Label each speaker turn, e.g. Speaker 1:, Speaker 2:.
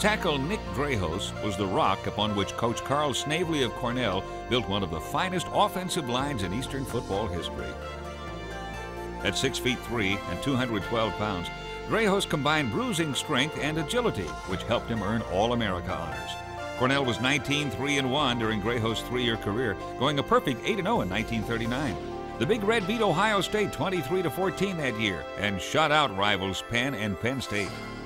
Speaker 1: Tackle Nick Drahos was the rock upon which Coach Carl Snavely of Cornell built one of the finest offensive lines in Eastern football history. At 6'3" and 212 pounds, Drahos combined bruising strength and agility, which helped him earn All-America honors. Cornell was 19-3-1 during Drahos' 3-year career, going a perfect 8-0 in 1939. The Big Red beat Ohio State 23-14 that year and shut out rivals Penn and Penn State.